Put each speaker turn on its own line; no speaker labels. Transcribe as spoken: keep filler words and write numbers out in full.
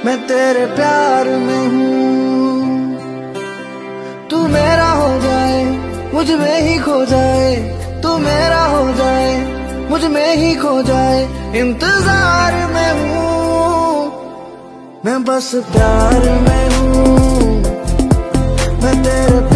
मैं तेरे प्यार में हूँ। तू मेरा हो जाए, मुझ में ही खो जाए, तू मेरा हो जाए, मुझ में ही खो जाए, इंतजार में हूँ। मैं बस प्यार में हूँ, मैं तेरे